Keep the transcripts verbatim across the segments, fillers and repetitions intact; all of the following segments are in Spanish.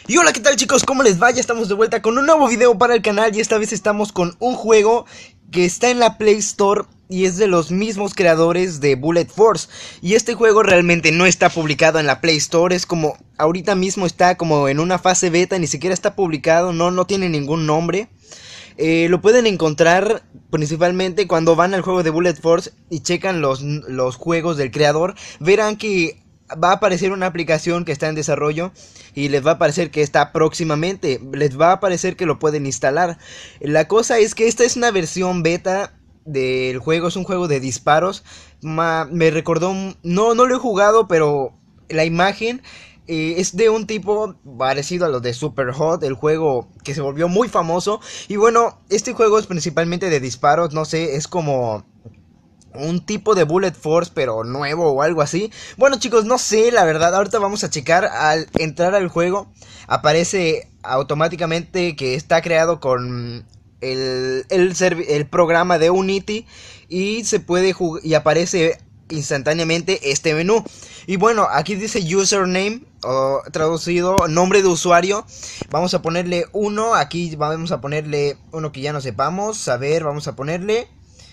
Y hola, ¿qué tal chicos? ¿Cómo les va? Ya estamos de vuelta con un nuevo video para el canal y esta vez estamos con un juego que está en la Play Store y es de los mismos creadores de Bullet Force. Y este juego realmente no está publicado en la Play Store, es como ahorita mismo está como en una fase beta, ni siquiera está publicado, no, no tiene ningún nombre. Eh, lo pueden encontrar principalmente cuando van al juego de Bullet Force y checan los, los juegos del creador, verán que va a aparecer una aplicación que está en desarrollo y les va a aparecer que está próximamente, les va a aparecer que lo pueden instalar. La cosa es que esta es una versión beta del juego, es un juego de disparos. Ma, me recordó, no, no lo he jugado, pero la imagen eh, es de un tipo parecido a los de Superhot, el juego que se volvió muy famoso. Y bueno, este juego es principalmente de disparos, no sé, es como un tipo de Bullet Force pero nuevo o algo así. Bueno chicos, no sé la verdad, ahorita vamos a checar. Al entrar al juego aparece automáticamente que está creado con el, el, el programa de Unity y se puede jugar y aparece instantáneamente este menú. Y bueno, aquí dice username, o traducido nombre de usuario. Vamos a ponerle uno, aquí vamos a ponerle uno que ya no sepamos. A ver, vamos a ponerle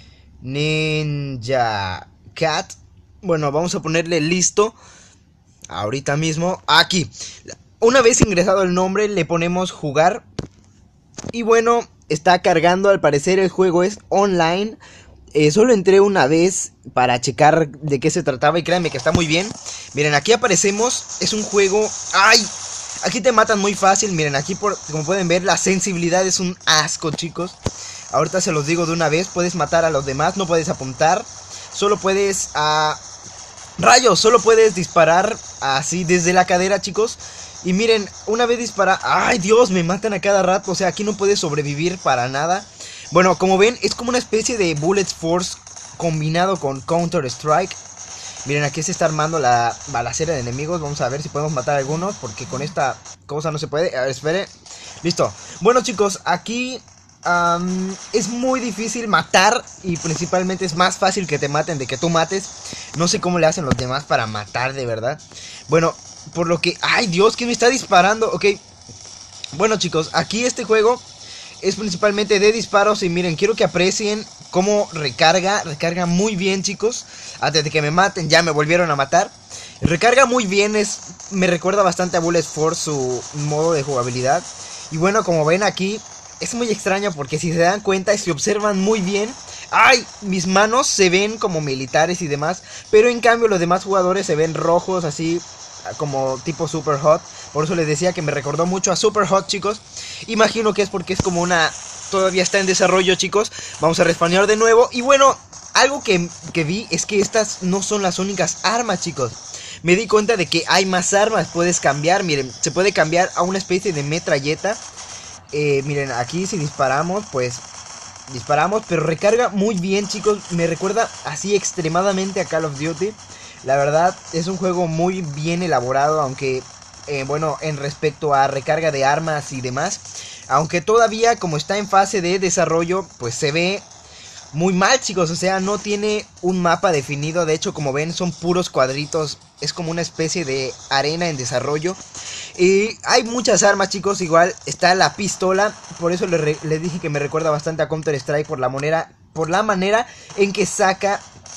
Ninja Cat. Bueno, vamos a ponerle listo ahorita mismo. Aquí, una vez ingresado el nombre, le ponemos jugar. Y bueno, está cargando. Al parecer el juego es online. eh, Solo entré una vez para checar de qué se trataba y créanme que está muy bien. Miren, aquí aparecemos. Es un juego... ¡Ay! Aquí te matan muy fácil. Miren, aquí por, como pueden ver, la sensibilidad es un asco, chicos. Ahorita se los digo de una vez, puedes matar a los demás, no puedes apuntar. Solo puedes... Uh, rayos, solo puedes disparar así desde la cadera, chicos. Y miren, una vez dispara... ¡Ay, Dios! Me matan a cada rato, o sea, aquí no puedes sobrevivir para nada. Bueno, como ven, es como una especie de Bullet Force combinado con Counter Strike. Miren, aquí se está armando la balacera de enemigos. Vamos a ver si podemos matar a algunos, porque con esta cosa no se puede. A ver, espere. Listo. Bueno, chicos, aquí... Um, es muy difícil matar y principalmente es más fácil que te maten de que tú mates. No sé cómo le hacen los demás para matar de verdad. Bueno, por lo que... ¡Ay, Dios! ¿Quién me está disparando? Ok. Bueno, chicos, aquí este juego es principalmente de disparos y miren, quiero que aprecien cómo recarga. Recarga muy bien, chicos. Antes de que me maten, ya me volvieron a matar. Recarga muy bien, es, me recuerda bastante a Bullet Force su modo de jugabilidad. Y bueno, como ven aquí... Es muy extraño porque si se dan cuenta y si observan muy bien... ¡Ay! Mis manos se ven como militares y demás. Pero en cambio los demás jugadores se ven rojos así como tipo Superhot. Por eso les decía que me recordó mucho a Superhot, chicos. Imagino que es porque es como una... Todavía está en desarrollo, chicos. Vamos a respawnear de nuevo. Y bueno, algo que, que vi es que estas no son las únicas armas, chicos. Me di cuenta de que hay más armas. Puedes cambiar, miren. Se puede cambiar a una especie de metralleta. Eh, miren, aquí si disparamos, pues disparamos, pero recarga muy bien, chicos. Me recuerda así extremadamente a Call of Duty. La verdad, es un juego muy bien elaborado, aunque, eh, bueno, en respecto a recarga de armas y demás. Aunque todavía, como está en fase de desarrollo, pues se ve muy mal, chicos. O sea, no tiene un mapa definido. De hecho, como ven, son puros cuadritos. Es como una especie de arena en desarrollo. Y hay muchas armas, chicos. Igual está la pistola. Por eso les le dije que me recuerda bastante a Counter Strike. Por la manera, por la manera en que saca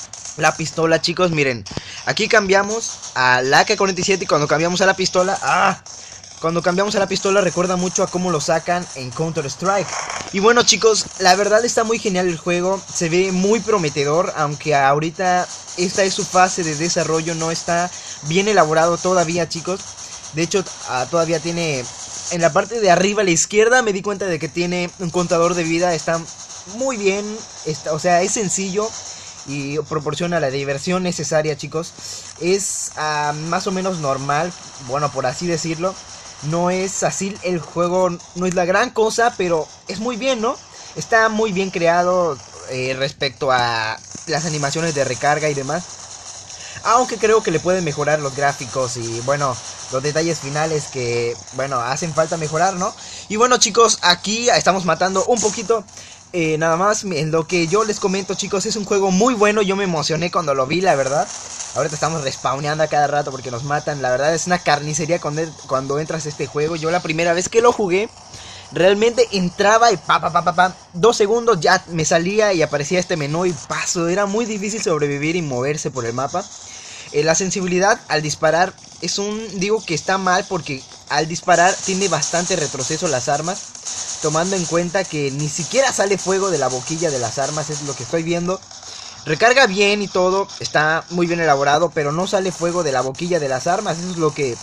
la pistola, chicos. Miren, aquí cambiamos a la A K cuarenta y siete. Y cuando cambiamos a la pistola... ¡Ah! Cuando cambiamos a la pistola recuerda mucho a cómo lo sacan en Counter Strike. Y bueno, chicos, la verdad está muy genial el juego. Se ve muy prometedor, aunque ahorita esta es su fase de desarrollo. No está bien elaborado todavía, chicos. De hecho, uh, todavía tiene... En la parte de arriba a la izquierda me di cuenta de que tiene un contador de vida. Está muy bien, está, o sea, es sencillo y proporciona la diversión necesaria, chicos. Es uh, más o menos normal, bueno, por así decirlo. No es así, el juego no es la gran cosa, pero es muy bien, ¿no? Está muy bien creado eh, respecto a las animaciones de recarga y demás. Aunque creo que le pueden mejorar los gráficos y, bueno, los detalles finales que, bueno, hacen falta mejorar, ¿no? Y bueno, chicos, aquí estamos matando un poquito. Eh, nada más, en lo que yo les comento, chicos, es un juego muy bueno. Yo me emocioné cuando lo vi, la verdad. Ahorita estamos respawneando a cada rato porque nos matan. La verdad es una carnicería cuando, cuando entras a este juego. Yo la primera vez que lo jugué, realmente entraba y pa, pa, pa, pa, pa, dos segundos ya me salía y aparecía este menú y paso. Era muy difícil sobrevivir y moverse por el mapa. Eh, la sensibilidad al disparar es un... Digo que está mal porque al disparar tiene bastante retroceso las armas. Tomando en cuenta que ni siquiera sale fuego de la boquilla de las armas, es lo que estoy viendo. Recarga bien y todo, está muy bien elaborado, pero no sale fuego de la boquilla de las armas. Eso es lo que,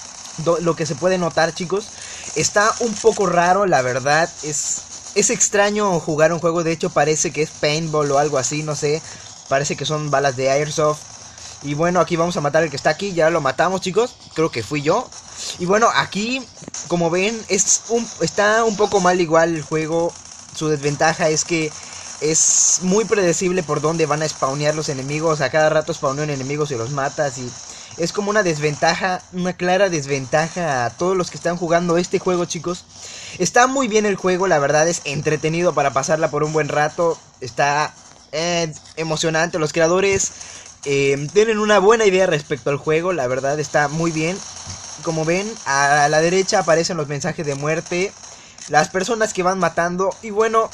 lo que se puede notar, chicos. Está un poco raro, la verdad. Es, es extraño jugar un juego, de hecho parece que es paintball o algo así, no sé. Parece que son balas de airsoft. Y bueno, aquí vamos a matar al que está aquí. Ya lo matamos, chicos. Creo que fui yo. Y bueno, aquí, como ven, es un, está un poco mal igual el juego. Su desventaja es que es muy predecible por dónde van a spawnear los enemigos. A cada rato spawnean enemigos y los matas. Y es como una desventaja, una clara desventaja a todos los que están jugando este juego, chicos. Está muy bien el juego, la verdad es entretenido para pasarla por un buen rato. Está eh, emocionante. Los creadores... Eh, tienen una buena idea respecto al juego, la verdad está muy bien. Como ven, a la derecha aparecen los mensajes de muerte, las personas que van matando. Y bueno,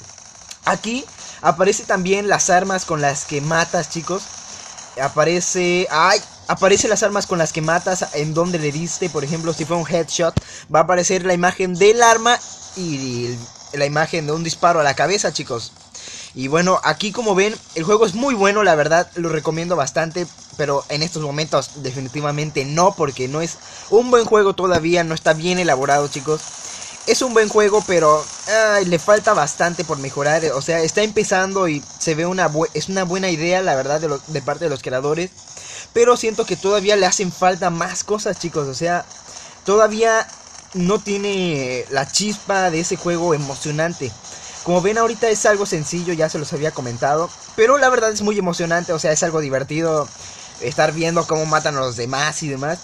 aquí aparece también las armas con las que matas, chicos. Aparece... ¡Ay! Aparece las armas con las que matas, en donde le diste. Por ejemplo, si fue un headshot, va a aparecer la imagen del arma y la imagen de un disparo a la cabeza, chicos. Y bueno, aquí como ven, el juego es muy bueno, la verdad, lo recomiendo bastante. Pero en estos momentos definitivamente no, porque no es un buen juego todavía, no está bien elaborado, chicos. Es un buen juego, pero ay, le falta bastante por mejorar. O sea, está empezando y se ve una es una buena idea, la verdad, de, lo de parte de los creadores. Pero siento que todavía le hacen falta más cosas, chicos. O sea, todavía no tiene la chispa de ese juego emocionante. Como ven ahorita es algo sencillo, ya se los había comentado, pero la verdad es muy emocionante, o sea, es algo divertido estar viendo cómo matan a los demás y demás.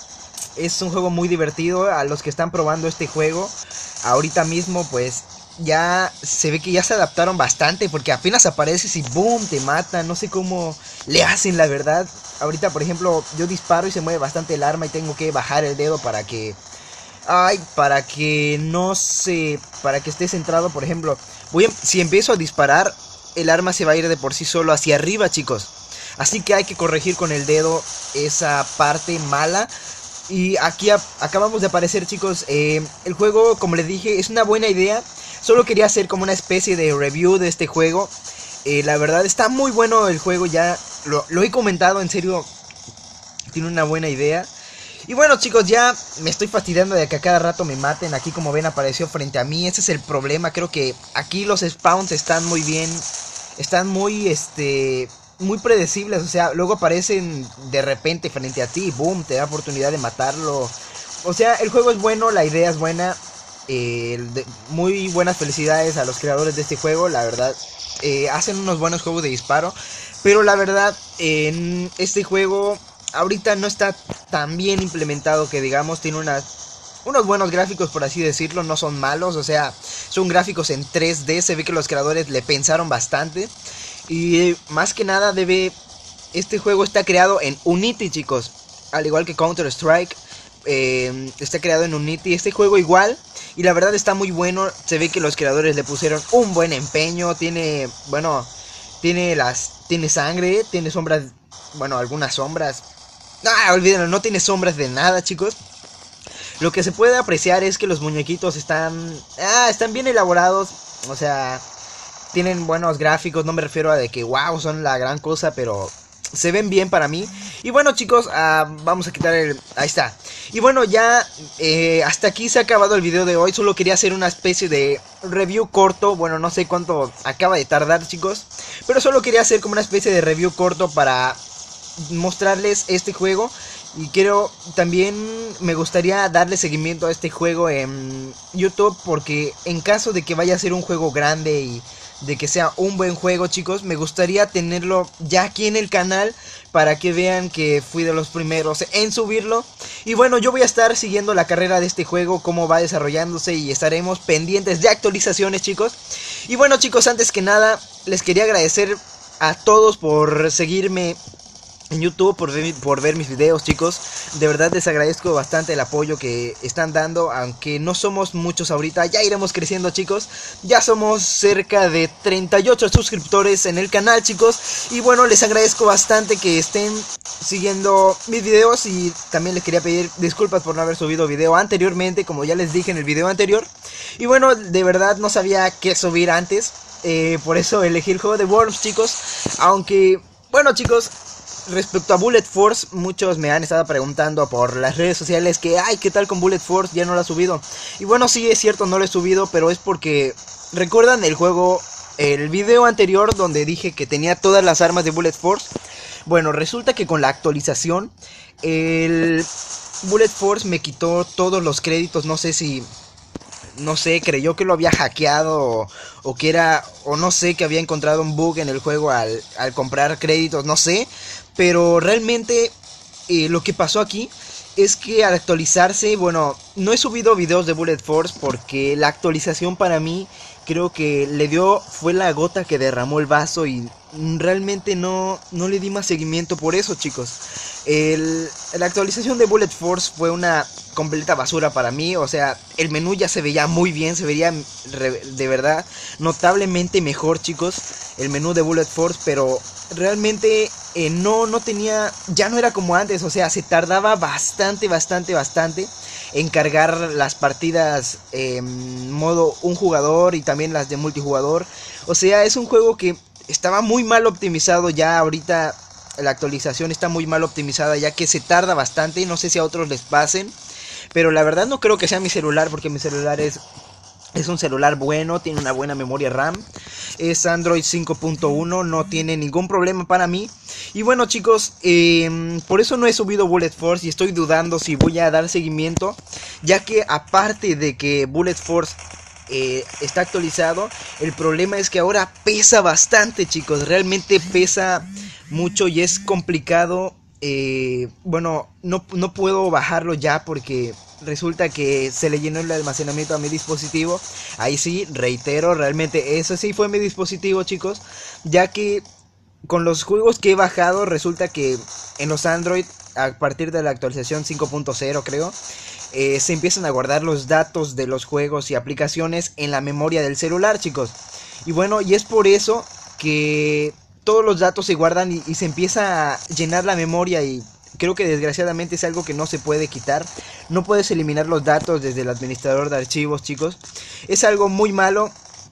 Es un juego muy divertido. A los que están probando este juego ahorita mismo, pues ya se ve que ya se adaptaron bastante, porque apenas apareces y boom, te matan. No sé cómo le hacen, la verdad. Ahorita, por ejemplo, yo disparo y se mueve bastante el arma y tengo que bajar el dedo para que... Ay, para que no se... Para que esté centrado, por ejemplo. Voy a, si empiezo a disparar, el arma se va a ir de por sí solo hacia arriba, chicos. Así que hay que corregir con el dedo esa parte mala. Y aquí a, acabamos de aparecer, chicos. Eh, el juego, como les dije, es una buena idea. Solo quería hacer como una especie de review de este juego. Eh, la verdad está muy bueno el juego, ya lo, lo he comentado, en serio. Tiene una buena idea. Y bueno, chicos, ya me estoy fastidiando de que a cada rato me maten. Aquí, como ven, apareció frente a mí. Ese es el problema. Creo que aquí los spawns están muy bien. Están muy, este... muy predecibles. O sea, luego aparecen de repente frente a ti y boom, te da oportunidad de matarlo. O sea, el juego es bueno, la idea es buena. eh, de, Muy buenas felicidades a los creadores de este juego. La verdad, eh, hacen unos buenos juegos de disparo. Pero la verdad, en este juego... ahorita no está tan bien implementado que digamos. Tiene unas, unos buenos gráficos, por así decirlo. No son malos, o sea, son gráficos en tres D. Se ve que los creadores le pensaron bastante. Y más que nada debe... Este juego está creado en Unity, chicos. Al igual que Counter Strike, eh, está creado en Unity. Este juego igual. Y la verdad está muy bueno. Se ve que los creadores le pusieron un buen empeño. Tiene, bueno, tiene las... Tiene sangre, tiene sombras... Bueno, algunas sombras... Ah, olvídenlo, no tiene sombras de nada, chicos. Lo que se puede apreciar es que los muñequitos están... Ah, están bien elaborados. O sea, tienen buenos gráficos. No me refiero a de que wow, son la gran cosa, pero se ven bien para mí. Y bueno, chicos, uh, vamos a quitar el... Ahí está. Y bueno, ya eh, hasta aquí se ha acabado el video de hoy. Solo quería hacer una especie de review corto. Bueno, no sé cuánto acaba de tardar, chicos, pero solo quería hacer como una especie de review corto para... mostrarles este juego. Y quiero también, me gustaría darle seguimiento a este juego en YouTube, porque en caso de que vaya a ser un juego grande y de que sea un buen juego, chicos, me gustaría tenerlo ya aquí en el canal, para que vean que fui de los primeros en subirlo. Y bueno, yo voy a estar siguiendo la carrera de este juego, cómo va desarrollándose, y estaremos pendientes de actualizaciones, chicos. Y bueno, chicos, antes que nada les quería agradecer a todos por seguirme en YouTube por ver, por ver mis videos, chicos. De verdad les agradezco bastante el apoyo que están dando, aunque no somos muchos ahorita. Ya iremos creciendo, chicos. Ya somos cerca de treinta y ocho suscriptores en el canal, chicos. Y bueno, les agradezco bastante que estén siguiendo mis videos. Y también les quería pedir disculpas por no haber subido video anteriormente, como ya les dije en el video anterior. Y bueno, de verdad no sabía qué subir antes, eh, por eso elegí el juego de Worms, chicos. Aunque, bueno, chicos, respecto a Bullet Force, muchos me han estado preguntando por las redes sociales que, ay, ¿qué tal con Bullet Force? Ya no lo ha subido. Y bueno, sí, es cierto, no lo he subido, pero es porque, ¿recuerdan el juego, el video anterior donde dije que tenía todas las armas de Bullet Force? Bueno, resulta que con la actualización, el Bullet Force me quitó todos los créditos. No sé si, no sé, creyó que lo había hackeado o, o que era, o no sé, que había encontrado un bug en el juego al, al comprar créditos, no sé. Pero realmente eh, lo que pasó aquí es que al actualizarse, bueno, no he subido videos de Bullet Force porque la actualización para mí creo que le dio, fue la gota que derramó el vaso y realmente no, no le di más seguimiento por eso, chicos. El, la actualización de Bullet Force fue una completa basura para mí. O sea, el menú ya se veía muy bien, se veía re, de verdad notablemente mejor, chicos, el menú de Bullet Force, pero realmente eh, no, no tenía, ya no era como antes. O sea, se tardaba bastante, bastante, bastante en cargar las partidas en eh, modo un jugador y también las de multijugador. O sea, es un juego que estaba muy mal optimizado. Ya ahorita la actualización está muy mal optimizada, ya que se tarda bastante. No sé si a otros les pasen, pero la verdad no creo que sea mi celular, porque mi celular es, es un celular bueno, tiene una buena memoria RAM, es Android cinco punto uno, no tiene ningún problema para mí. Y bueno, chicos, eh, por eso no he subido Bullet Force y estoy dudando si voy a dar seguimiento, ya que aparte de que Bullet Force Eh, está actualizado, el problema es que ahora pesa bastante, chicos. Realmente pesa mucho y es complicado. eh, Bueno, no, no puedo bajarlo ya porque resulta que se le llenó el almacenamiento a mi dispositivo. Ahí sí, reitero, realmente ese sí fue mi dispositivo, chicos, ya que con los juegos que he bajado resulta que en los Android, a partir de la actualización cinco punto cero, creo, Eh, se empiezan a guardar los datos de los juegos y aplicaciones en la memoria del celular, chicos. Y bueno, y es por eso que todos los datos se guardan y, y se empieza a llenar la memoria. Y creo que desgraciadamente es algo que no se puede quitar. No puedes eliminar los datos desde el administrador de archivos, chicos. Es algo muy malo.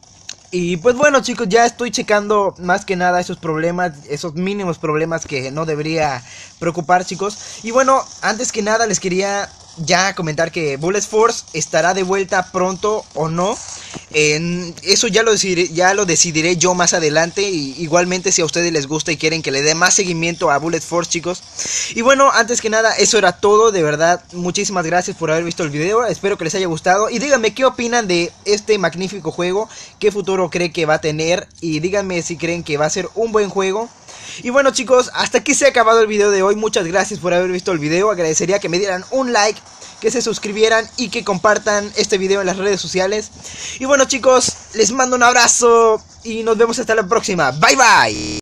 Y pues bueno, chicos, ya estoy checando más que nada esos problemas, esos mínimos problemas que no debería preocupar, chicos. Y bueno, antes que nada les quería ya comentar que Bullet Force estará de vuelta pronto o no. Eh, eso ya lo, decidiré, ya lo decidiré yo más adelante. Y igualmente, si a ustedes les gusta y quieren que le dé más seguimiento a Bullet Force, chicos. Y bueno, antes que nada, eso era todo. De verdad, muchísimas gracias por haber visto el video. Espero que les haya gustado. Y díganme qué opinan de este magnífico juego. Qué futuro creen que va a tener. Y díganme si creen que va a ser un buen juego. Y bueno, chicos, hasta aquí se ha acabado el video de hoy. Muchas gracias por haber visto el video. Agradecería que me dieran un like, que se suscribieran y que compartan este video en las redes sociales. Y bueno, chicos, les mando un abrazo y nos vemos hasta la próxima. Bye bye.